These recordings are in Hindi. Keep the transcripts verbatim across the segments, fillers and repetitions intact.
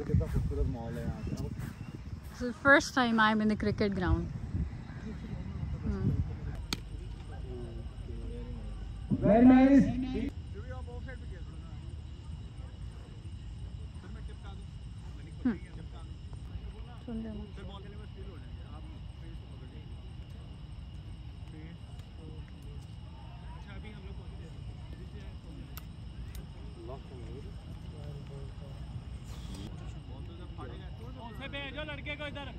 कितना खूबसूरत माहौल है यहाँ पे। This is the first time I'm in the cricket ground. Hmm. Very nice. Hmm. सुंदर है। भेजो लड़के को इधर।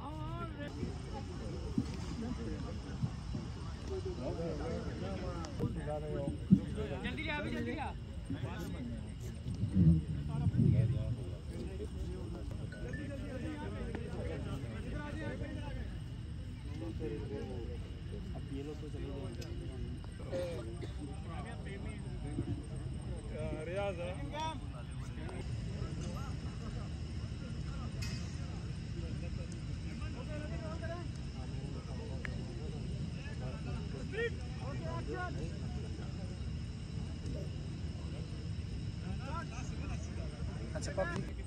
जल्दी आ, जल्दी आ। अब ये लोग तो चले जाएंगे। रियाज है। अच्छा पब्लिक